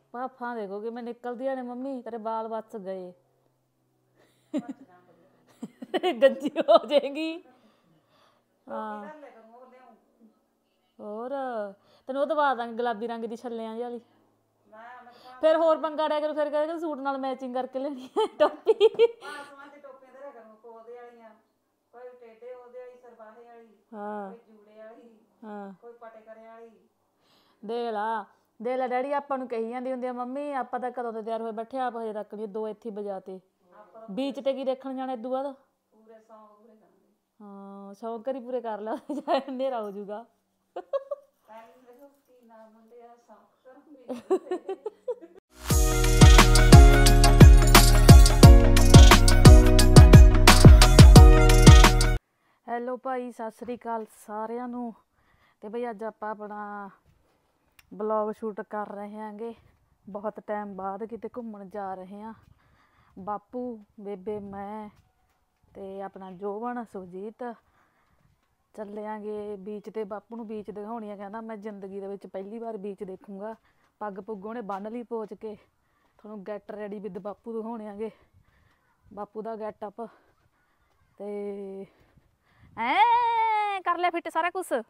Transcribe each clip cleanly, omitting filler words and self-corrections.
ਭਾਫਾਂ ਦੇਖੋ ਕਿਵੇਂ ਨਿਕਲਦੀਆਂ ਨੇ ਮੰਮੀ, ਤੇਰੇ ਬਾਲ ਬਚ ਗਏ। ਗੰਜੀ ਹੋ ਜਾਏਗੀ। ਹਾਂ ਹੋਰ ਤੈਨੂੰ ਉਹ ਦਵਾ ਦਾਂਗੇ ਗੁਲਾਬੀ ਰੰਗ ਦੀ ਛੱਲਿਆਂ ਜਿਹੀ ਵਾਲੀ। ਫਿਰ ਹੋਰ ਪੰਗਾ ਡਿਆ ਕਰੂ, ਫਿਰ ਕਹਿੰਦੇ ਸੂਟ ਨਾਲ ਮੈਚਿੰਗ ਕਰਕੇ ਲੈਣੀ ਹੈ ਟੋਪੀ। ਹਾਂ ਹਾਂ ਦੇਖ ਲਾ ਡੈਡੀ ਆਪਾਂ ਨੂੰ ਕਹੀ ਜਾਂਦੀ ਹੁੰਦੀ ਆ ਮੰਮੀ ਆਪਾਂ ਤਾਂ ਕਦੋਂ ਤੋਂ ਤਿਆਰ ਹੋਏ ਬੈਠੇ, ਆਪ ਹਜੇ ਤੱਕ ਨਹੀਂ 2 ਇੱਥੇ ਵਜਾਤੇ। ਬੀਚ ਤੇ ਕੀ ਦੇਖਣ ਜਾਣਾ ਇਦੋਂ ਬਾਅਦ? ਹਾਂ ਸ਼ੌਂਕ ਹੀ ਪੂਰੇ ਕਰ ਲਾ, ਹਨੇਰਾ ਹੋ ਜਾਊਗਾ। ਹੈਲੋ ਭਾਈ, ਸਤਿ ਸ੍ਰੀ ਅਕਾਲ ਸਾਰਿਆਂ ਨੂੰ। ਤੇ ਬਈ ਅੱਜ ਆਪਾਂ ਆਪਣਾ ਬਲੌਗ ਸ਼ੂਟ ਕਰ ਰਹੇ ਹੈਗੇ, ਬਹੁਤ ਟਾਈਮ ਬਾਅਦ ਕਿਤੇ ਘੁੰਮਣ ਜਾ ਰਹੇ ਹਾਂ। ਬਾਪੂ, ਬੇਬੇ, ਮੈਂ ਤੇ ਆਪਣਾ ਜੋਬਨ, ਸੁਰਜੀਤ ਚੱਲਿਆਂਗੇ ਬੀਚ ਤੇ। ਬਾਪੂ ਨੂੰ ਬੀਚ ਦਿਖਾਉਣੀ ਆ, ਕਹਿੰਦਾ ਮੈਂ ਜ਼ਿੰਦਗੀ ਦੇ ਵਿੱਚ ਪਹਿਲੀ ਵਾਰ ਬੀਚ ਦੇਖੂੰਗਾ। ਪੱਗ ਪੁੱਗ ਉਹਨੇ ਬੰਨ ਲਈ ਪੋਚ ਕੇ। ਤੁਹਾਨੂੰ ਗੈਟ ਰੈਡੀ ਵਿਦ ਬਾਪੂ ਦਿਖਾਉਣੇਗੇ, ਬਾਪੂ ਦਾ ਗੈਟਅਪ। ਤੇ ਐ ਕਰ ਲਿਆ ਫਿੱਟ ਸਾਰਾ ਕੁਛ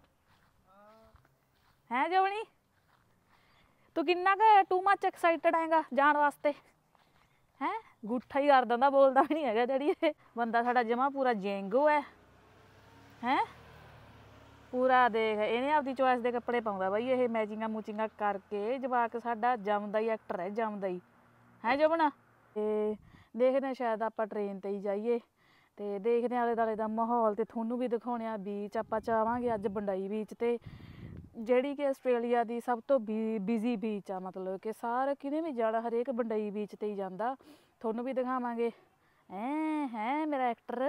ਹੈ ਜੋਬਣੀ? ਤੂੰ ਕਿੰਨਾ ਕੁ ਟੂ ਮੱਚ ਐਕਸਾਈਟਡ ਹੈਗਾ ਜਾਣ ਵਾਸਤੇ? ਹੈ ਗੁੱਠਾ ਹੀ ਕਰ ਦਿੰਦਾ, ਬੋਲਦਾ ਵੀ ਨਹੀਂ ਹੈਗਾ ਜਿਹੜੀ। ਇਹ ਬੰਦਾ ਸਾਡਾ ਜਮਾ ਪੂਰਾ ਜੈਂਗੋ ਹੈ ਪੂਰਾ। ਦੇਖ ਇਹਨੇ ਆਪਦੀ ਚੋਇਸ ਦੇ ਕੱਪੜੇ ਪਾਉਂਦਾ ਬਾਈ ਇਹ, ਮੈਚਿੰਗਾਂ ਮੂਚਿੰਗਾਂ ਕਰਕੇ। ਜਵਾਕ ਸਾਡਾ ਜੰਮਦਾ ਹੀ ਐਕਟਰ ਹੈ, ਜੰਮਦਾ ਹੀ ਹੈ ਜੋਬਣਾ। ਤੇ ਦੇਖਦੇ ਹਾਂ ਸ਼ਾਇਦ ਆਪਾਂ ਟ੍ਰੇਨ ਤੇ ਹੀ ਜਾਈਏ ਤੇ ਦੇਖਦੇ ਹਾਂ ਆਲੇ ਦੁਆਲੇ ਦਾ ਮਾਹੌਲ, ਤੇ ਤੁਹਾਨੂੰ ਵੀ ਦਿਖਾਉਣੇ ਆ ਬੀਚ। ਆਪਾਂ ਚਾਹਾਂਗੇ ਅੱਜ ਬੰਡਾਈ ਬੀਚ ਤੇ, ਜਿਹੜੀ ਕਿ ਆਸਟ੍ਰੇਲੀਆ ਦੀ ਸਭ ਤੋਂ ਬਿਜ਼ੀ ਬੀਚ ਆ। ਮਤਲਬ ਕਿ ਸਾਰੇ ਕਿਤੇ ਵੀ ਜਾਣਾ ਹਰੇਕ ਬੰਡਾਈ ਬੀਚ ਤੇ ਹੀ ਜਾਂਦਾ। ਤੁਹਾਨੂੰ ਵੀ ਦਿਖਾਵਾਂਗੇ। ਹੈ ਮੇਰਾ ਐਕਟਰ।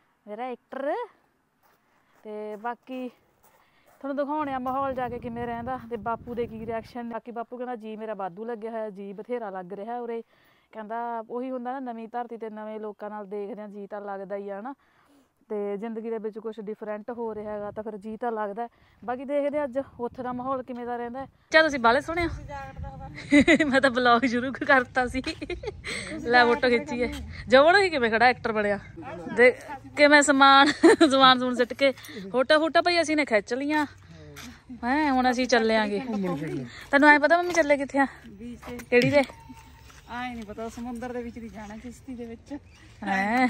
ਤੇ ਬਾਕੀ ਤੁਹਾਨੂੰ ਦਿਖਾਉਣੇ ਆ ਮਾਹੌਲ ਜਾ ਕੇ ਕਿਵੇਂ ਰਹਿੰਦਾ ਤੇ ਬਾਪੂ ਦੇ ਕੀ ਰਿਐਕਸ਼ਨ। ਬਾਕੀ ਬਾਪੂ ਕਹਿੰਦਾ ਜੀ ਮੇਰਾ ਵਾਧੂ ਲੱਗਿਆ ਹੋਇਆ, ਜੀ ਬਥੇਰਾ ਲੱਗ ਰਿਹਾ ਉਰੇ। ਕਹਿੰਦਾ ਉਹੀ ਹੁੰਦਾ ਨਾ, ਨਵੀਂ ਧਰਤੀ ਤੇ ਨਵੇਂ ਲੋਕਾਂ ਨਾਲ ਦੇਖਦੇ ਹਾਂ, ਜੀ ਤਾਂ ਲੱਗਦਾ ਹੀ ਆ ਨਾ। ਤੇ ਜ਼ਿੰਦਗੀ ਦੇ ਵਿੱਚ ਕੁਛ ਡਿਫਰੈਂਟ ਹੋ ਰਿਹਾ ਹੈਗਾ ਤਾਂ ਫਿਰ ਜੀ ਤਾਂ ਲੱਗਦਾ। ਬਾਕੀ ਦੇਖਦੇ ਹਾਂ ਅੱਜ ਉੱਥੇ ਦਾ ਮਾਹੌਲ ਕਿਵੇਂ ਦਾ ਰਹਿੰਦਾ। ਚਾ ਤੁਸੀਂ ਬਾਲੇ ਸੁਣਿਆ? ਮੈਂ ਤਾਂ ਬਲੌਗ ਸ਼ੁਰੂ ਕਰਤਾ ਸੀ। ਲੈ ਫੋਟੋ ਖਿੱਚੀਏ। ਜਵਣ ਹੀ ਕਿਵੇਂ ਖੜਾ ਐਕਟਰ ਬਣਿਆ ਦੇ ਕਿਵੇਂ ਸਮਾਨ ਸਮੂਨ ਸਿੱਟ ਕੇ। ਫੋਟੋ ਭਾਈ ਅਸੀਂ ਨੇ ਖਿੱਚ ਲੀਆਂ ਹੈ। ਹੁਣ ਅਸੀਂ ਚੱਲਿਆਂਗੇ। ਤੈਨੂੰ ਐ ਪਤਾ ਮੰਮੀ ਚੱਲੇ ਕਿੱਥੇ ਆ? ਕਿਹੜੀ ਦੇ? ਆਏ ਨਹੀਂ ਪਤਾ, ਸਮੁੰਦਰ ਦੇ ਵਿੱਚ ਦੀ ਜਾਣਾ, ਕਿਸ਼ਤੀ ਦੇ ਵਿੱਚ ਹੈ।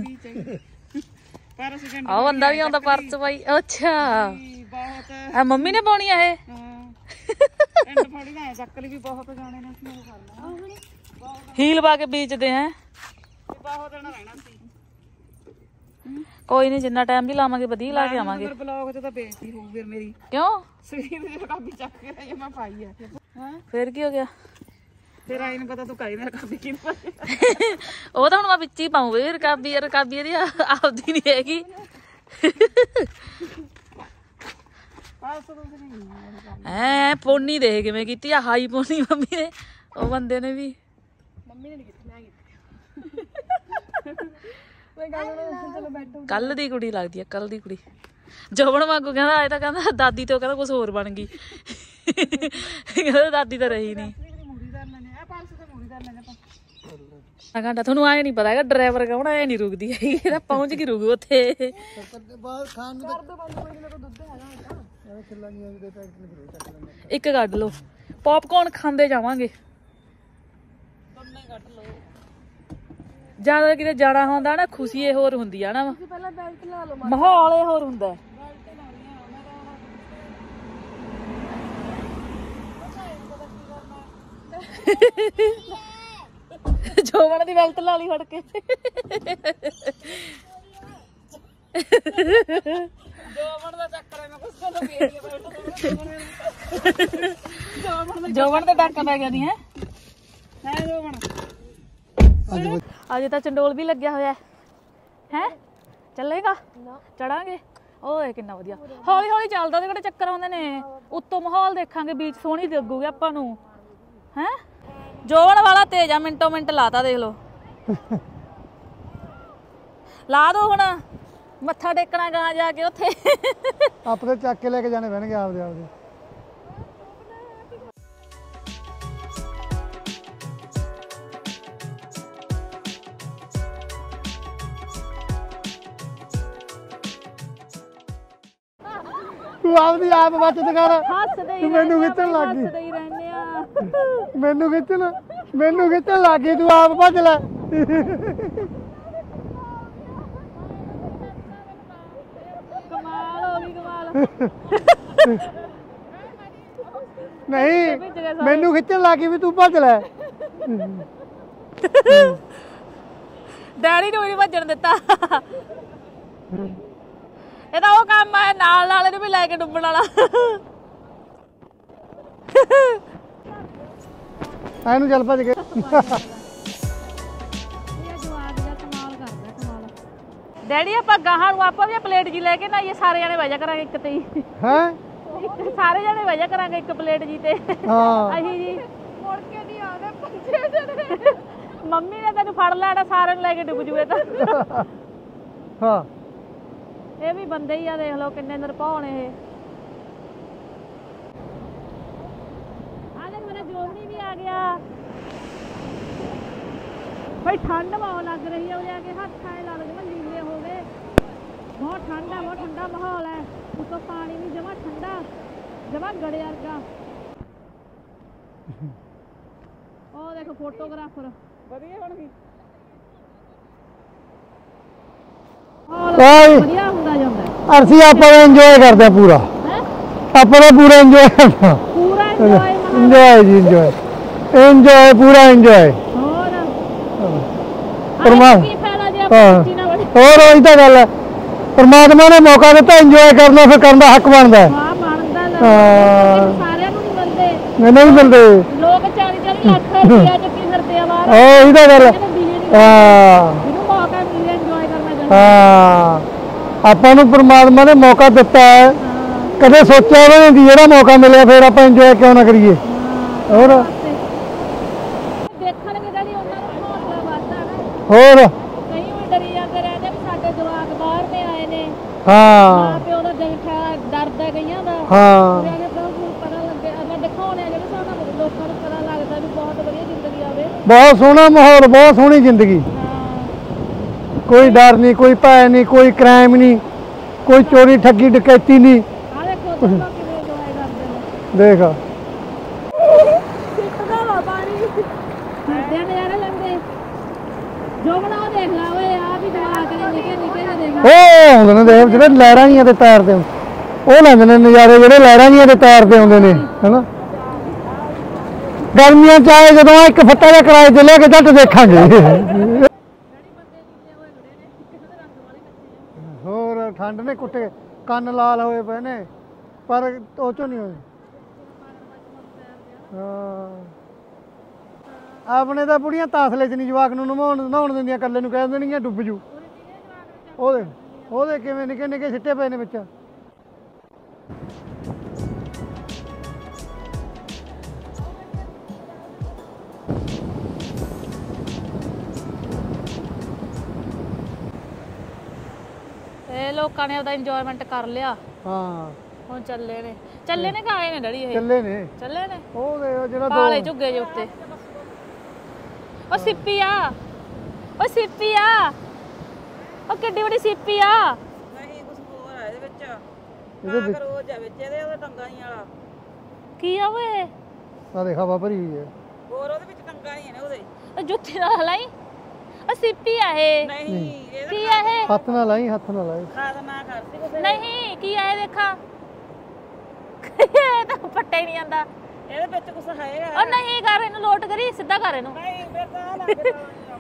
ਆਹ ਬੰਦਾ ਵੀ ਆਉਂਦਾ ਪਰਸ ਪਾਈ। ਅੱਛਾ ਬਹੁਤ ਮੰਮੀ ਨੇ ਪਾਉਣੀ ਆ ਇਹ? ਹੀਲ ਪਾ ਕੇ ਬੀਚਦੇ ਹੈ। ਕੋਈ ਨੀ, ਜਿੰਨਾ ਟਾਈਮ ਵੀ ਲਾਵਾਂਗੇ ਵਧੀਆ ਲਾ ਕੇ ਆਵਾਂਗੇ। ਕਿਉਂ? ਫਿਰ ਕੀ ਹੋ ਗਿਆ? ਫਿਰ ਆਈ ਨੂੰ ਪਤਾ ਤੂੰ ਕਾਈ ਨਾ ਰਕਾਬੀ ਕੀ ਪਾਈ। ਉਹ ਤਾਂ ਹੁਣ ਮੈਂ ਵਿੱਚ ਹੀ ਪਾਊਂ। ਰਕਾਬੀ ਇਹਦੀ ਆਪਦੀ ਨੀ ਹੈਗੀ। ਐ ਪੋਨੀ ਦੇਖ ਕਿਵੇਂ ਕੀਤੀ ਆ, ਹਾਈ ਪੋਨੀ ਮੰਮੀ ਨੇ। ਉਹ ਬੰਦੇ ਨੇ ਵੀ ਕੱਲ ਦੀ ਕੁੜੀ ਲੱਗਦੀ ਆ, ਕੱਲ ਦੀ ਕੁੜੀ। ਜੋਬਨ ਵਾਂਗੂ ਕਹਿੰਦਾ ਆਏ ਤਾਂ ਕਹਿੰਦਾ ਦਾਦੀ ਤੇ ਉਹ ਕਹਿੰਦਾ ਕੁਛ ਹੋਰ ਬਣ ਗਈ। ਕਹਿੰਦਾ ਦਾਦੀ ਤਾਂ ਰਹੀ ਨੀ। ਘੰਟਾ ਤੁਹਾਨੂੰ ਆਏ ਨੀ ਪਤਾ ਹੈਗਾ ਡਰਾਈਵਰ ਕੌਣ? ਐ ਨੀ ਰੁਕਦੀ ਹੈਗੀ, ਇਹਦਾ ਪਹੁੰਚ ਕੇ ਰੁਕੂ ਉੱਥੇ। ਇੱਕ ਕੱਢ ਲਓ, ਪੌਪਕੌਰਨ ਖਾਂਦੇ ਜਾਵਾਂਗੇ। ਜਿਆਦਾ ਕਿਤੇ ਜਾਣਾ ਹੁੰਦਾ ਨਾ, ਖੁਸ਼ੀ ਇਹ ਹੋਰ ਹੁੰਦੀ ਆ ਨਾ, ਮਾਹੌਲ ਇਹ ਹੋਰ ਹੁੰਦਾ। ਜੋਬਨ ਦੀ ਬੈਲਟ ਲਾ ਲਈ ਫੜ ਕੇ। ਜੋਬਨ ਤੇ ਡਾਕਾ ਪੈ ਗਿਆ ਨੀ ਹੈ। ਅਜੇ ਤਾਂ ਚੰਡੋਲ ਵੀ ਲੱਗਿਆ ਹੋਇਆ ਹੈ। ਚੱਲੇਗਾ? ਚੜਾਂਗੇ। ਓਏ ਕਿੰਨਾ ਵਧੀਆ, ਹੌਲੀ ਹੌਲੀ ਚੱਲਦਾ। ਉਹਦੇ ਕਿਹੜੇ ਚੱਕਰ ਆਉਂਦੇ ਨੇ। ਉੱਤੋਂ ਮਾਹੌਲ ਦੇਖਾਂਗੇ, ਬੀਚ ਸੋਹਣੀ ਲੱਗੂਗੀ ਆਪਾਂ ਨੂੰ। ਹੈ ਜੋਬਨ ਵਾਲਾ ਤੇਜ ਆ, ਮਿੰਟੋ ਮਿੰਟ ਲਾਤਾ। ਦੇਖ ਲੋ ਲਾ ਦੋ। ਹੁਣ ਮੱਥਾ ਟੇਕਣਾ ਗਾਂ ਜਾ ਕੇ ਉੱਥੇ। ਆਪਣੇ ਚੱਕ ਕੇ ਲੈ ਕੇ ਜਾਣੇ ਪੈਣਗੇ ਆਪਦੇ। ਤੂੰ ਆਪਦੀ ਆਪ ਬਚਤ ਕਰ। ਹੱਸਦੇ ਹੀ ਮੈਨੂੰ ਖਿੱਚਣ ਲੱਗ ਗਈ। ਹੱਸਦੇ ਹੀ ਰਹਿੰਦੇ ਆ। ਮੈਨੂੰ ਖਿੱਚਣ ਲੱਗ ਗਈ, ਤੂੰ ਆਪ ਭੱਜ ਲੈ। ਕਮਾਲ ਹੋ ਗਈ ਕਮਾਲ। ਨਹੀਂ ਮੈਨੂੰ ਖਿੱਚਣ ਲੱਗ ਗਈ ਵੀ ਤੂੰ ਭੱਜ ਲੈ। ਡੈਡੀ ਨੂੰ ਵੀ ਨਹੀਂ ਭੱਜਣ ਦਿੱਤਾ। ਇਹ ਤਾਂ ਉਹ ਕੰਮ ਹੈ ਨਾਲ ਨਾਲ ਇਹਨੂੰ ਵੀ ਲੈ ਕੇ ਡੁੱਬਣ ਵਾਲਾ। ਇਹਨੂੰ ਚੱਲ ਭੱਜ ਕੇ। ਡੈਡੀ ਆਪਾਂ ਗਾਹਾਂ ਨੂੰ ਆਪਾਂ ਵੀ ਪਲੇਟ ਜੀ ਲੈ ਕੇ ਨਾ ਇਹ ਸਾਰੇ ਜਣੇ ਵਜਾ ਕਰਾਂਗੇ ਇੱਕ ਤੇ ਹੀ। ਹੈ ਸਾਰੇ ਜਣੇ ਵਜਾ ਕਰਾਂਗੇ ਇੱਕ ਪਲੇਟ ਜੀ ਤੇ। ਹਾਂ ਅਸੀਂ ਜੀ ਮੁੜ ਕੇ ਨਹੀਂ ਆਉਂਦੇ ਪੰਜੇ ਜਣੇ। ਮੰਮੀ ਨੇ ਤੈਨੂੰ ਫੜ ਲੈਣਾ, ਸਾਰਿਆਂ ਨੂੰ ਲੈ ਕੇ ਡੁੱਬ ਜੂਏ ਤਾਂ। ਹਾਂ ਇਹ ਵੀ ਬੰਦੇ ਹੀ ਆ, ਦੇਖ ਲਓ ਕਿੰਨੇ ਨਿਰਭਉ ਨੇ ਇਹ। ਆ ਦੇਖ ਮੇਰਾ ਜੋਬਣੀ ਵੀ ਆ ਗਿਆ। ਭਾਈ ਠੰਡ ਬਹੁਤ ਲੱਗ ਰਹੀ ਹੈ, ਉਹਦੇ ਆ ਕੇ ਹੱਥ ਆਏ ਲੱਗ ਜਮਾ ਨੀਲੇ ਹੋ ਗਏ। ਬਹੁਤ ਠੰਡਾ ਮਾਹੌਲ ਹੈ। ਉੱਤੋਂ ਪਾਣੀ ਵੀ ਜਮਾ ਠੰਡਾ, ਜਮਾ ਗੜੇ ਵਰਗਾ। ਉਹ ਦੇਖੋ ਫੋਟੋਗ੍ਰਾਫਰ ਵਧੀਆ ਬਣ ਗਈ। ਵਧੀਆ ਹੁੰਦਾ ਜਾਂਦਾ। ਅਸੀਂ ਆਪਾਂ ਇੰਜੋਏ ਕਰਦੇ ਪੂਰਾ। ਆਪਾਂ ਤਾਂ ਪੂਰਾ ਇੰਜੋਏ ਕਰਨਾ। ਪੂਰਾ ਇੰਜੋਏ ਜੀ, ਇੰਜੋਏ ਪੂਰਾ ਇੰਜੋਏ। ਹੋਰ ਪਰਮਾਤਮਾ ਕੀ ਫਾਇਦਾ ਜੇ ਆਪਾਂ ਸੱਚੀ ਨਾ ਬਣੇ। ਹੋਰ ਉਹੀ ਤਾਂ ਗੱਲ ਹੈ, ਪਰਮਾਤਮਾ ਨੇ ਮੌਕਾ ਦਿੱਤਾ, ਇੰਜੋਏ ਕਰਨਾ ਫਿਰ ਕਰਨ ਦਾ ਹੱਕ ਬਣਦਾ। ਹਾਂ ਬਣਦਾ। ਸਾਰਿਆਂ ਨੂੰ ਨਹੀਂ ਮਿਲਦੇ। ਮੈਨੂੰ ਵੀ ਮਿਲਦੇ ਲੋਕ 40 ਲੱਖ ਰੁਪਇਆ ਚੱਕੀ ਫਿਰਦੇ ਆ ਬਾਹਰ। ਉਹੀ ਤਾਂ ਗੱਲ। ਹਾਂ ਜਿਹਨੂੰ ਮੌਕਾ ਮਿਲਿਆ ਇੰਜੋਏ ਕਰਨਾ ਚਾਹੀਦਾ। ਹਾਂ ਆਪਾਂ ਨੂੰ ਪਰਮਾਤਮਾ ਨੇ ਮੌਕਾ ਦਿੱਤਾ ਹੈ, ਕਦੇ ਸੋਚਿਆ ਵੀ ਨਹੀਂ ਜਿਹੜਾ ਮੌਕਾ ਮਿਲਿਆ ਫਿਰ ਆਪਾਂ ਇੰਜੋਏ ਕਿਉਂ ਨਾ ਕਰੀਏ। ਹੋਰ ਦੇਖਣਗੇ ਜਿਹੜੀ ਉਹਨਾਂ ਨੂੰ ਹੌਸਲਾ ਵੱਧਦਾ ਨਾ। ਹੋਰ ਕਈ ਵੀ ਡਰੀ ਜਾਂਦੇ ਰਹਿੰਦੇ ਵੀ ਸਾਡੇ ਜਵਾਕ ਬਾਹਰ ਨੇ ਆਏ ਨੇ। ਹਾਂ ਮਾਂ ਪਿਓ ਦਾ ਦਿਲ ਡਰਦਾ ਕਈਆਂ ਦਾ। ਹਾਂ ਪਤਾ ਲੱਗੇ ਆਪਾਂ ਦਿਖਾਉਣੇ ਜਿਹੜੇ ਸਾਨੂੰ ਲੋਕਾਂ ਨੂੰ ਪਤਾ ਲੱਗਦਾ ਵੀ ਬਹੁਤ ਵਧੀਆ ਜ਼ਿੰਦਗੀ ਆਵੇ। ਬਹੁਤ ਸੋਹਣਾ ਮਾਹੌਲ, ਬਹੁਤ ਸੋਹਣੀ ਜ਼ਿੰਦਗੀ। ਕੋਈ ਡਰ ਨਹੀਂ, ਕੋਈ ਭੈ ਨਹੀਂ, ਕੋਈ ਕ੍ਰਾਈਮ ਨਹੀਂ, ਕੋਈ ਚੋਰੀ ਠੱਗੀ ਡਕੈਤੀ ਨਹੀਂ। ਆ ਦੇਖੋ ਕਿਵੇਂ ਇੰਜੋਏ ਕਰਦੇ ਨੇ। ਦੇਖ ਸਿੱਟਦਾ ਵਾ ਪਾਣੀ। ਫਿਰਦੇ ਨਜ਼ਾਰੇ ਲੈਂਦੇ। ਜੋ ਬਣਾਓ ਦੇਖ ਲਾ ਓਏ, ਆ ਵੀ ਜਵਾਕ ਨੇ ਨਿੱਕੇ ਨਿੱਕੇ ਜਿਹੇ ਦੇਖ। ਉਹ ਆਉਂਦੇ ਨੇ ਦੇਖ ਜਿਹੜੇ ਲਹਿਰਾਂ ਜੀਆਂ ਤੇ ਤੈਰਦੇ, ਉਹ ਲੈਂਦੇ ਨੇ ਨਜ਼ਾਰੇ ਜਿਹੜੇ ਲਹਿਰਾਂ ਜੀਆਂ ਤੇ ਤੈਰਦੇ ਆਉਂਦੇ ਨੇ, ਹੈਨਾ। ਗਰਮੀਆਂ ਚ ਆਏ ਜਦੋਂ ਇੱਕ ਫੱਟਾ ਜਿਹਾ ਕਿਰਾਏ ਤੇ ਲੈ ਕੇ ਝੱਟ ਦੇਖਾਂਗੇ। ਹੋਰ ਠੰਡ ਨੇ ਕੁੱਟੇ, ਕੰਨ ਲਾਲ ਹੋਏ ਪਏ ਨੇ, ਪਰ ਉਹ ਚੋਂ ਨਹੀਂ ਹੋਏ। ਹਾਂ ਆਪਣੇ ਤਾਂ ਬੁੜੀਆਂ ਤਾਸਲੇ ਚ ਨਹੀਂ ਜਵਾਕ ਨੂੰ ਨਹਾਉਣ ਦਿੰਦੀਆਂ, ਇਕੱਲੇ ਨੂੰ ਕਹਿ ਦੇਣਗੀਆਂ ਡੁੱਬ ਜੂ। ਉਹਦੇ ਕਿਵੇਂ ਨਿੱਕੇ ਨਿੱਕੇ ਸਿੱਟੇ ਪਏ ਨੇ ਵਿੱਚ। ਇਹ ਲੋਕਾਂ ਨੇ ਆਪਦਾ ਇੰਜੋਇਮੈਂਟ ਕਰ ਲਿਆ। ਹਾਂ ਹੁਣ ਚੱਲੇ ਨੇ ਕਿ ਆਏ ਨੇ ਡੈਡੀ? ਇਹ ਚੱਲੇ ਨੇ ਉਹ ਜਿਹੜਾ ਪਾਲੇ ਝੁੱਗੇ ਜੇ ਉੱਤੇ। ਉਹ ਸਿੱਪੀ ਆ, ਉਹ ਕਿੱਡੀ ਵੱਡੀ ਸਿੱਪੀ ਆ। ਨਹੀਂ ਕੁਝ ਹੋਰ ਆ ਇਹਦੇ ਵਿੱਚ। ਕਾਕ ਰੋਜ਼ ਆ ਵਿੱਚ ਇਹਦੇ, ਉਹਦਾ ਟੰਗਾ ਨਹੀਂ ਵਾਲਾ। ਕੀ ਆ ਓਏ? ਆ ਦੇਖ ਹਵਾ ਭਰੀ ਹੋਈ ਹੈ। ਹੋਰ ਉਹਦੇ ਵਿੱਚ ਟੰਗਾ ਨਹੀਂ ਨੇ ਉਹਦੇ। ਉਹ ਜੁੱਤੀ ਨਾਲ ਹਲਾਈ। ਉਹ ਸਿੱਪੀ ਆ ਇਹ। ਨਹੀਂ ਕੀ ਆ ਇਹ? ਹੱਥ ਨਾਲ ਲਾਈ ਖਾਦ ਨਾ ਕਰਦੀ ਕੁਝ। ਨਹੀਂ ਕੀ ਆ ਇਹ? ਦੇਖਾਂ ਇਹ ਤਾਂ ਪੱਟੇ ਨਹੀਂ ਜਾਂਦਾ। ਇਹਦੇ ਵਿੱਚ ਕੁਝ ਹੈਗਾ। ਉਹ ਨਹੀਂ ਕਰ, ਇਹਨੂੰ ਲੋਟ ਕਰੀ, ਸਿੱਧਾ ਕਰ ਇਹਨੂੰ। ਨਹੀਂ ਬੇਕਾਰ ਲਾ ਕੇ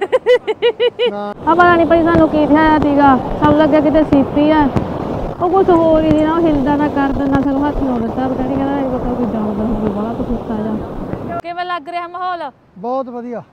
ਪਤਾ ਨਹੀਂ ਪਈ ਸਾਨੂੰ ਕੀ ਠਾਇਆ ਸੀਗਾ, ਸਭ ਲੱਗਿਆ ਕਿਤੇ ਸੀਪੀ ਆ। ਉਹ ਕੁਝ ਹੋਰ ਹੀ ਸੀ ਨਾ, ਉਹ ਹਿਲਦਾ ਨਾ ਕਰ ਦਿੰਦਾ, ਸਾਨੂੰ ਹੱਥ ਲਾਉਣ ਦਿੱਤਾ। ਕਹਿੰਦੀ ਕਹਿੰਦਾ ਇਹ ਪਤਾ ਕੋਈ ਜਾਣਦਾ ਹੋਵੇ ਬੜਾ ਕੁਝ ਕੀਤਾ ਜਾ। ਕਿਵੇਂ ਲੱਗ ਰਿਹਾ ਮਾਹੌਲ? ਬਹੁਤ ਵਧੀਆ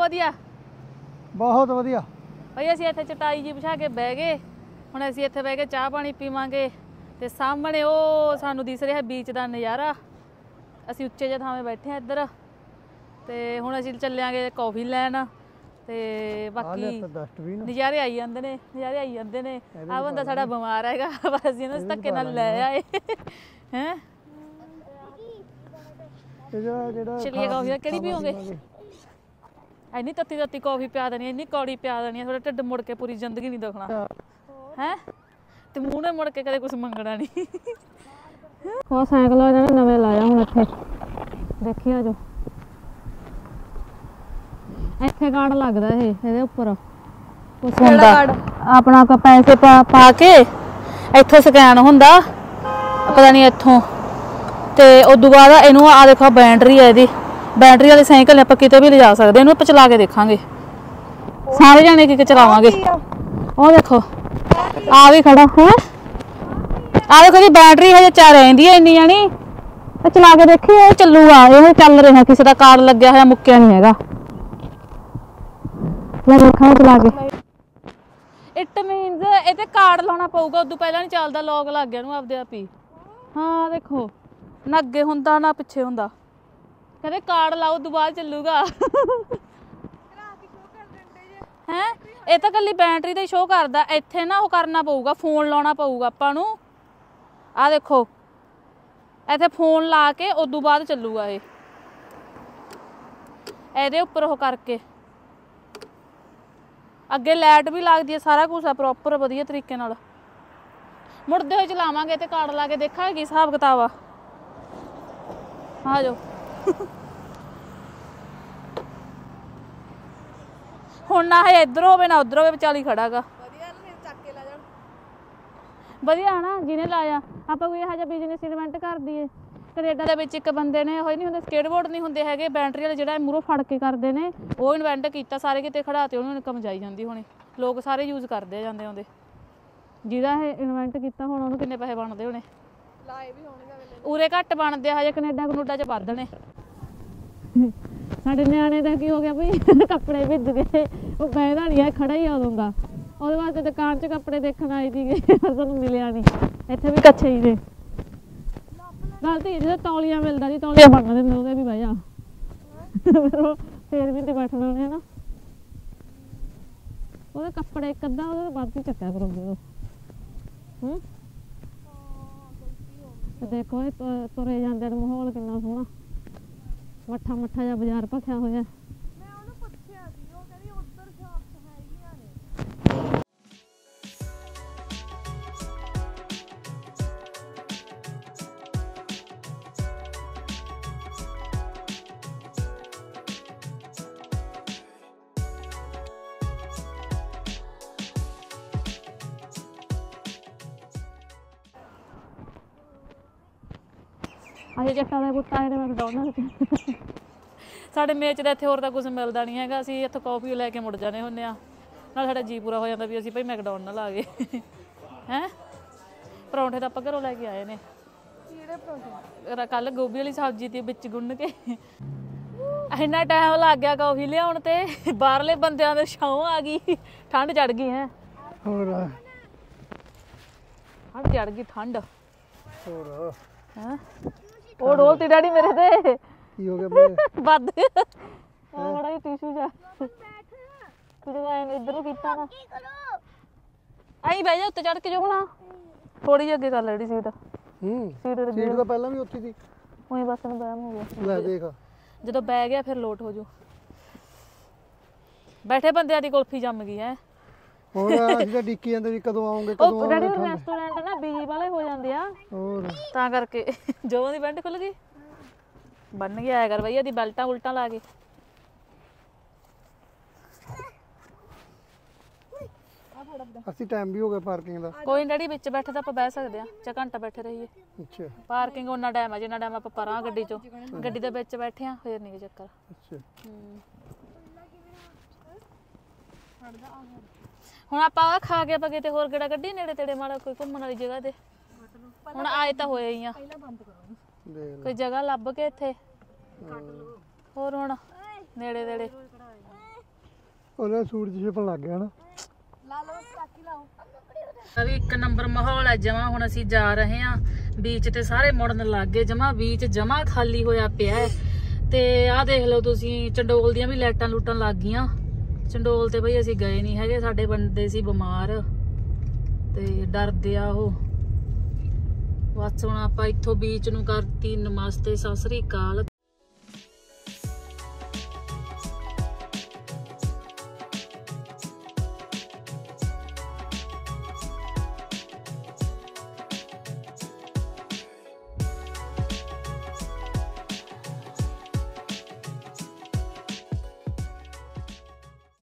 ਭਈ ਅਸੀਂ ਇੱਥੇ ਚਟਾਈ ਜੀ ਵਿਛਾ ਕੇ ਬਹਿ ਗਏ। ਹੁਣ ਅਸੀਂ ਇੱਥੇ ਬਹਿ ਕੇ ਚਾਹ ਪਾਣੀ ਪੀਵਾਂਗੇ ਤੇ ਸਾਹਮਣੇ ਉਹ ਸਾਨੂੰ ਦਿਸ ਰਿਹਾ ਬੀਚ ਦਾ ਨਜ਼ਾਰਾ। ਅਸੀਂ ਉੱਚੇ ਜਿਹੇ ਥਾਵੇਂ ਬੈਠੇ ਆ ਇੱਧਰ ਤੇ ਹੁਣ ਅਸੀਂ ਚੱਲਿਆਂਗੇ ਕੌਫੀ ਲੈਣ ਤੇ ਬਾਕੀ ਨਜ਼ਾਰੇ ਆਈ ਜਾਂਦੇ ਨੇ। ਆ ਬੰਦਾ ਸਾਡਾ ਬਿਮਾਰ ਹੈਗਾ, ਬਸ ਅਸੀਂ ਇਹਨੂੰ ਧੱਕੇ ਨਾਲ ਲੈ ਆਏ। ਹੈ ਚਲਿਏ ਕੌਫੀ ਕਿਹੜੀ ਪੀਓਗੇ? ਇੰਨੀ ਤੱਤੀ ਕੌਫੀ ਪਿਆ ਦੇਣੀ, ਇੰਨੀ ਕੌੜੀ ਪਿਆ ਦੇਣੀ, ਥੋੜਾ ਢਿੱਡ ਮੁੜ ਕੇ ਪੂਰੀ ਜ਼ਿੰਦਗੀ ਨਹੀਂ ਦੁਖਣਾ ਹੈ ਤੇ ਮੂੰਹ ਨੇ ਮੁੜ ਕੇ ਕਦੇ ਕੁਝ ਮੰਗਣਾ ਨਹੀਂ। ਉਹ ਸਾਈਕਲ ਇਹਨਾਂ ਨੇ ਨਵੇਂ ਲਾਇਆ ਹੁਣ ਇੱਥੇ ਦੇਖੀ ਆ ਜੋ ਇੱਥੇ ਕਾਰਡ ਲੱਗਦਾ ਇਹ ਇਹਦੇ ਉੱਪਰ ਕੁਛ ਹੁੰਦਾ ਆਪਣਾ ਪੈਸੇ ਪਾ ਕੇ ਇੱਥੋਂ ਸਕੈਨ ਹੁੰਦਾ ਪਤਾ ਨਹੀਂ ਇੱਥੋਂ ਤੇ ਉਦੋਂ ਬਾਅਦ ਇਹਨੂੰ ਆ ਦੇਖੋ ਬੈਟਰੀ ਹੈ ਇਹਦੀ ਬੈਟਰੀ ਵਾਲੇ ਸਾਈਕਲ ਆਪਾਂ ਕਿਤੇ ਵੀ ਲਿਜਾ ਸਕਦੇ ਇਹਨੂੰ ਆਪਾਂ ਚਲਾ ਕੇ ਦੇਖਾਂਗੇ ਸਾਰੇ ਜਾਣੇ ਕਿ ਚਲਾਵਾਂਗੇ ਉਹ ਦੇਖੋ ਆ ਵੀ ਖੜਾ ਹੈ ਆ ਦੇਖੋ ਜੀ ਬੈਟਰੀ ਹਜੇ ਚੱਲ ਰਹਿੰਦੀ ਹੈ ਇੰਨੀ ਜਾਣੀ ਤੇ ਚਲਾ ਕੇ ਦੇਖੀ ਇਹ ਚੱਲੂਗਾ ਇਹ ਚੱਲ ਰਿਹਾ ਕਿਸੇ ਦਾ ਕਾਰਡ ਲੱਗਿਆ ਹੋਇਆ ਮੁੱਕਿਆ ਨਹੀਂ ਹੈਗਾ ਮੈਂ ਦੇਖਾਂ ਚਲਾ ਕੇ ਇਟ ਮੀਨਸ ਇਹ ਤੇ ਕਾਰਡ ਲਾਉਣਾ ਪਊਗਾ ਉਦੋਂ ਪਹਿਲਾਂ ਨਹੀਂ ਚੱਲਦਾ ਲੌਕ ਲੱਗ ਗਿਆ ਨੂੰ ਆਪਦੇ ਆਪ ਹੀ ਹਾਂ ਦੇਖੋ ਨਾ ਅੱਗੇ ਹੁੰਦਾ ਨਾ ਪਿੱਛੇ ਹੁੰਦਾ ਕਹਿੰਦੇ ਕਾਰਡ ਲਾਓ ਉਦੋਂ ਬਾਅਦ ਚੱਲੂਗਾ ਹੈ ਇਹ ਤਾਂ ਕੱਲੀ ਬੈਟਰੀ ਤੇ ਸ਼ੋਅ ਕਰਦਾ ਇੱਥੇ ਨਾ ਉਹ ਕਰਨਾ ਪਊਗਾ ਫੋਨ ਲਾਉਣਾ ਪਊਗਾ ਆਪਾਂ ਨੂੰ ਆ ਦੇਖੋ ਇੱਥੇ ਫੋਨ ਲਾ ਕੇ ਉਦੋਂ ਬਾਅਦ ਚੱਲੂਗਾ ਇਹ ਇਹਦੇ ਉੱਪਰ ਉਹ ਕਰਕੇ ਅੱਗੇ ਲਾਈਟ ਵੀ ਲੱਗਦੀ ਹੈ ਸਾਰਾ ਕੁਝ ਆ ਪ੍ਰੋਪਰ ਵਧੀਆ ਤਰੀਕੇ ਨਾਲ ਮੁੜਦੇ ਹੋਏ ਚਲਾਵਾਂਗੇ ਤੇ ਕਾਰਡ ਲਾ ਕੇ ਦੇਖਾਂਗੇ ਕੀ ਹਿਸਾਬ ਕਿਤਾਬ ਆ ਆ ਜਾਓ ਹੁਣ ਨਾ ਹੈ ਇੱਧਰ ਹੋਵੇ ਨਾ ਉੱਧਰ ਹੋਵੇ ਵਿਚਾਲੀ ਖੜਾਗਾ ਵਧੀਆ ਨਾ ਜਿਹਨੇ ਲਾਇਆ ਆਪਾਂ ਕੋਈ ਇਹੋ ਜਿਹਾ ਬਿਜ਼ਨਸ ਇਨਵੈਂਟ ਕਰ ਦਈਏ ਕੈਨੇਡਾ ਦੇ ਵਿੱਚ ਇੱਕ ਬੰਦੇ ਨੇ ਹੋਈ ਨਹੀਂ ਹੁੰਦੇ ਸਕੇਟਬੋਰਡ ਨਹੀਂ ਹੁੰਦੇ ਹੈਗੇ ਬੈਟਰੀ ਵਾਲੇ ਜਿਹੜਾ ਮੂਹਰੋਂ ਫੜ ਕੇ ਕਰਦੇ ਨੇ ਉਹ ਇਨਵੈਂਟ ਕੀਤਾ ਸਾਰੇ ਕਿਤੇ ਖੜਾਤੇ ਉਹਨੂੰ ਇਨਕਮ ਜਾਈ ਜਾਂਦੀ ਹੋਣੀ ਲੋਕ ਸਾਰੇ ਯੂਜ਼ ਕਰਦੇ ਜਾਂਦੇ ਆਉਂਦੇ ਜਿਹਦਾ ਇਹ ਇਨਵੈਂਟ ਕੀਤਾ ਹੁਣ ਉਹਨੂੰ ਕਿੰਨੇ ਪੈਸੇ ਬਣਦੇ ਹੋਣੇ ਲਾਏ ਵੀ ਹੋਣਗੇ ਉਰੇ ਘੱਟ ਬਣਦੇ ਆ ਹਜੇ ਕੈਨੇਡਾ ਕਨੂਡਾ 'ਚ ਵੱਧਣੇ ਸਾਡੇ ਨਿਆਣੇ ਦਾ ਕੀ ਹੋ ਗਿਆ ਭਈ ਕੱਪੜੇ ਭਿੱਜ ਗਏ ਉਹ ਬਹਿਦਾ ਨਹੀਂ ਹੈ ਖੜਾ ਹੀ ਆ ਦੂੰਗਾ ਉਹਦੇ ਵਾਸਤੇ ਦੁਕਾਨ 'ਚ ਕੱਪੜੇ ਦੇਖਣ ਆਈ ਸੀਗੇ ਸਾਨੂੰ ਮਿਲਿਆ ਨਹੀਂ ਇੱਥੇ ਵੀ ਕੱਛੇ ਹੀ ਨੇ ਗਲਤੀ ਜਦੋਂ ਤੌਲੀਆ ਮਿਲਦਾ ਜੀ ਤੌਲੀਆ ਬਣ ਦਿੰਦੇ ਉਹਦੇ ਵੀ ਬਹਿ ਜਾ ਫੇਰ ਵੀ ਤੇ ਬੈਠਣਾ ਉਹਨੇ ਨਾ ਉਹਦੇ ਕੱਪੜੇ ਇੱਕ ਅੱਧਾ ਉਹਦੇ ਵੱਧ ਹੀ ਚੱਕਿਆ ਕਰੋਗੇ ਉਹ ਦੇਖੋ ਇਹ ਤੁਰੇ ਜਾਂਦੇ ਨੂੰ ਮਾਹੌਲ ਕਿੰਨਾ ਸੋਹਣਾ ਮੱਠਾ ਮੱਠਾ ਜਿਹਾ ਬਾਜ਼ਾਰ ਭਖਿਆ ਹੋਇਆ ਮੈਂ ਉਹਨੂੰ ਪੁੱਛਿਆ ਸੀ ਉਹ ਕਹਿੰਦੀ ਉੱਧਰ ਸ਼ਾਪਸ ਹੈਗੀਆਂ ਨੇ ਅਜੇ ਜੱਟਾਂ ਦੇ ਪੁੱਤਾਂ ਨੇ ਮੈਕਡੋਨਲਡ ਸਾਡੇ ਮੇਚ ਦੇ ਇੱਥੇ ਹੋਰ ਤਾਂ ਕੁਝ ਮਿਲਦਾ ਨਹੀਂ ਹੈਗਾ ਅਸੀਂ ਇੱਥੋਂ ਕੌਫੀ ਲੈ ਕੇ ਮੁੜ ਜਾਂਦੇ ਹੁੰਦੇ ਆ ਨਾਲ ਸਾਡਾ ਜੀ ਪੂਰਾ ਹੋ ਜਾਂਦਾ ਵੀ ਅਸੀਂ ਭਾਈ ਮੈਕਡੋਨਲਡ ਆ ਗਏ ਹੈ ਪਰੌਂਠੇ ਤਾਂ ਆਪਾਂ ਘਰੋਂ ਲੈ ਕੇ ਆਏ ਨੇ ਕਿਹੜੇ ਪਰੌਂਠੇ ਕੱਲ ਗੋਭੀ ਵਾਲੀ ਸਬਜ਼ੀ ਤੇ ਵਿੱਚ ਗੁੰਨ ਕੇ ਇੰਨਾ ਟਾਈਮ ਲੱਗ ਗਿਆ ਕੌਫੀ ਲਿਆਉਣ ਤੇ ਬਾਹਰਲੇ ਬੰਦਿਆਂ ਦੇ ਛਾਂ ਆ ਗਈ ਠੰਡ ਚੜ ਗਈ ਹੈ ਹੋਰ ਠੰਡ ਚੜ ਗਈ ਠੰਡ ਹੋਰ ਹੈ ਉਹ ਡੋਲਤੀ ਡੈਡੀ ਮੇਰੇ ਤੇ ਕੀ ਹੋ ਗਿਆ ਬਈ ਵੱਧ ਉਹ ਬੜਾ ਹੀ ਟਿਸ਼ੂ ਜਾ ਤੂੰ ਜਦੋਂ ਐਂ ਇੱਧਰੋਂ ਕੀਤਾ ਨਾ ਆਈ ਬਹਿ ਜਾ ਉੱਤੇ ਚੜ ਕੇ ਜੋ ਬਣਾ ਥੋੜੀ ਜਿਹੀ ਅੱਗੇ ਕਰ ਲੈ ਜਿਹੜੀ ਸੀਟ ਤਾਂ ਪਹਿਲਾਂ ਵੀ ਉੱਥੇ ਸੀ ਉਹੀ ਬਸ ਨੂੰ ਬਹਿਮ ਹੋ ਗਿਆ ਲੈ ਦੇਖ ਜਦੋਂ ਬਹਿ ਗਿਆ ਫਿਰ ਲੋਟ ਹੋ ਜੂ ਬੈਠੇ ਬੰਦਿਆਂ ਦੀ ਕੁਲਫੀ ਜੰਮ ਗਈ ਹੈ ਹੋਰ ਅਸੀਂ ਤਾਂ ਡਿੱਕੀ ਜਾਂਦੇ ਵੀ ਕਦੋਂ ਆਉਂਗੇ ਕਦੋਂ ਉਹ ਡੈਡੀ ਰੈਸਟੋਰੈਂਟ ਨਾ ਬੀਜੀ ਵਾਲੇ ਹੋ ਜਾਂਦੇ ਆ ਹੋਰ ਤਾਂ ਕਰਕੇ ਜੋਂ ਦੀ ਪੈਂਟ ਖੁੱਲ ਗਈ ਬੰਨ ਗਿਆ ਆਇਆ ਕਰ ਬਈ ਇਹਦੀ ਬੈਲਟਾਂ ਉਲਟਾਂ ਲਾ ਕੇ ਅਸੀਂ ਟਾਈਮ ਵੀ ਹੋ ਗਿਆ ਪਾਰਕਿੰਗ ਦਾ ਕੋਈ ਡੈਡੀ ਵਿੱਚ ਬੈਠੇ ਤਾਂ ਆਪਾਂ ਬਹਿ ਸਕਦੇ ਆ 4 ਘੰਟਾ ਬੈਠੇ ਰਹੀਏ ਅੱਛਾ ਪਾਰਕਿੰਗ ਉਹਨਾਂ ਟਾਈਮ ਆ ਜਿੰਨਾ ਟਾਈਮ ਆਪਾਂ ਪਰਾਂ ਗੱਡੀ ਚੋਂ ਗੱਡੀ ਦੇ ਵਿੱਚ ਬੈਠੇ ਆ ਫੇਰ ਨਹੀਂ ਚੱਕਰ ਅੱਛਾ ਹੁਣ ਆਪਾਂ ਖਾ ਕੇ ਆਪਾਂ ਕਿਤੇ ਹੋਰ ਗੇੜਾ ਗੱਡੀ ਨੇੜੇ ਤੇੜੇ ਮਾੜਾ ਕੋਈ ਘੁੰਮਣ ਵਾਲੀ ਜਗ੍ਹਾ ਤੇ ਹੁਣ ਆਏ ਤਾਂ ਹੋਏ ਹੀ ਆ ਕੋਈ ਜਗ੍ਹਾ ਲੱਭ ਕੇ ਇੱਥੇ ਹੋਰ ਹੁਣ ਨੇੜੇ ਤੇੜੇ ਉਹਦਾ ਸੂਰਜ ਛਿਪਣ ਲੱਗ ਗਿਆ ਨਾ ਵੀ ਇੱਕ ਨੰਬਰ ਮਾਹੌਲ ਹੈ ਜਮਾ ਹੁਣ ਅਸੀਂ ਜਾ ਰਹੇ ਆ ਬੀਚ ਤੇ ਸਾਰੇ ਮੁੜਨ ਲੱਗ ਗਏ ਜਮਾ ਬੀਚ ਜਮਾ ਖਾਲੀ ਹੋਇਆ ਪਿਆ ਤੇ ਆਹ ਦੇਖ ਲਓ ਤੁਸੀਂ ਚੰਡੋਲ ਦੀਆਂ ਵੀ ਲਾਈਟਾਂ ਲੂਟਾਂ ਲੱਗ ਗਈਆਂ ਚੰਡੋਲ ਤੇ ਬਈ ਅਸੀਂ ਗਏ ਨਹੀਂ ਹੈਗੇ ਸਾਡੇ ਬੰਦੇ ਸੀ ਬਿਮਾਰ ਤੇ ਡਰਦੇ ਆ ਉਹ ਬਸ ਹੁਣ ਆਪਾਂ ਇੱਥੋਂ ਬੀਚ ਨੂੰ ਕਰਤੀ ਨਮਸਤੇ ਸਤਿ ਸ੍ਰੀ ਅਕਾਲ